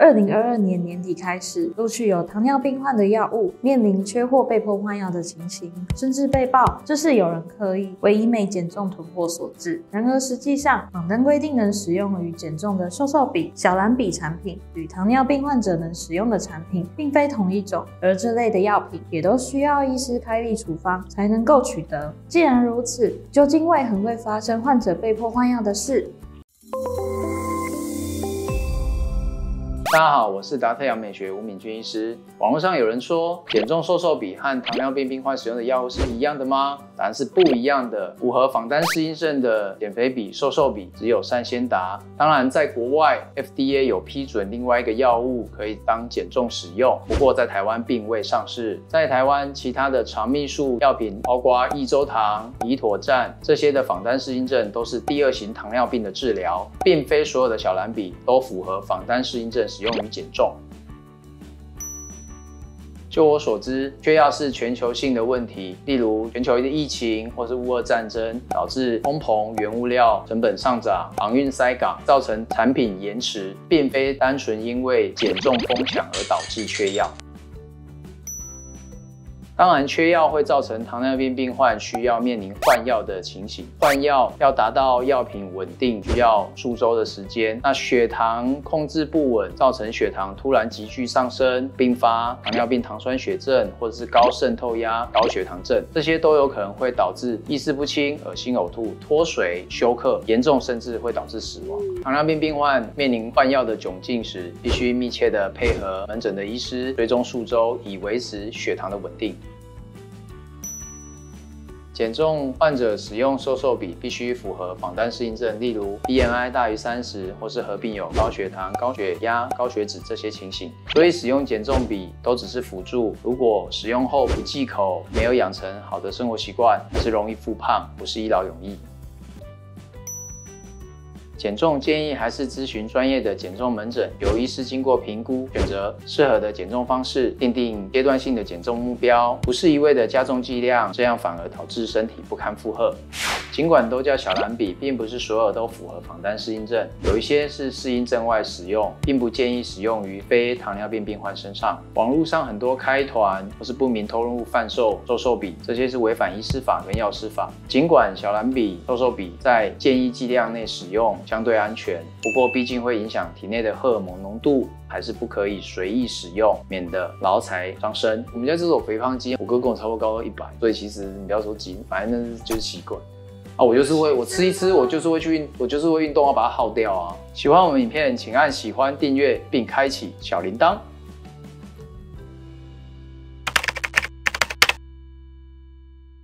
2022年年底开始，陆续有糖尿病患的药物面临缺货被迫换药的情形，甚至被曝这是有人刻意为医美减重囤货所致。然而实际上，坊间规定能使用于减重的瘦瘦笔、小蓝笔产品与糖尿病患者能使用的产品并非同一种，而这类的药品也都需要医师开立处方才能够取得。既然如此，究竟为何会发生患者被迫换药的事？ 大家好，我是达特阳美学吴敏君医师。网络上有人说，减重瘦瘦笔和糖尿病病患使用的药物是一样的吗？答案是不一样的。符合仿单适应症的减肥笔、瘦瘦笔只有善先达。当然，在国外 FDA 有批准另外一个药物可以当减重使用，不过在台湾并未上市。在台湾，其他的肠泌素药品，包括益州糖、胰妥赞这些的仿单适应症，都是第2型糖尿病的治疗，并非所有的小蓝笔都符合仿单适应症使用于减重。就我所知，缺药是全球性的问题，例如全球的疫情或是乌俄战争，导致通膨、原物料成本上涨、航运塞港，造成产品延迟，并非单纯因为减重疯抢而导致缺药。当然，缺药会造成糖尿病病患需要面临换药的情形。换药要达到药品稳定，需要数周的时间。那血糖控制不稳，造成血糖突然急剧上升，并发糖尿病糖酸血症，或者是高渗透压、高血糖症，这些都有可能会导致意识不清、恶心呕吐、脱水、休克，严重甚至会导致死亡。糖尿病病患面临换药的窘境时，必须密切的配合门诊的医师追踪数周，以维持血糖的稳定。减重患者使用瘦瘦笔必须符合仿单适应症，例如 BMI 大于30，或是合并有高血糖、高血压、高血脂这些情形。所以使用减重笔都只是辅助，如果使用后不忌口，没有养成好的生活习惯，还是容易复胖，不是一劳永逸。减重建议还是咨询专业的减重门诊，由医师经过评估，选择适合的减重方式，订定阶段性的减重目标，不是一味的加重剂量，这样反而导致身体不堪负荷。尽管都叫小蓝笔，并不是所有都符合仿单适应症，有一些是适应症外使用，并不建议使用于非糖尿病病患身上。网络上很多开团或是不明通路贩售瘦瘦笔，这些是违反医师法跟药师法。尽管小蓝笔、瘦瘦笔在建议剂量内使用相对安全，不过毕竟会影响体内的荷尔蒙浓度，还是不可以随意使用，免得劳财伤身。我们家这种肥胖肌，我哥跟我差不多高到100，所以其实你不要说肌，反正那就是习惯。我就是会，我吃一吃，我就是会运动，要把它耗掉啊。喜欢我们影片，请按喜欢、订阅并开启小铃铛。